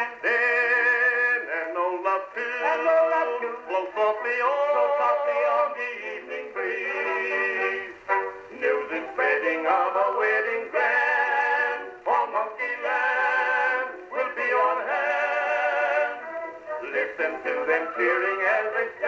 Then an old love tune blows softly on the evening breeze. News is spreading of a wedding grand, for Monkey Land will be on hand. Listen to them cheering as they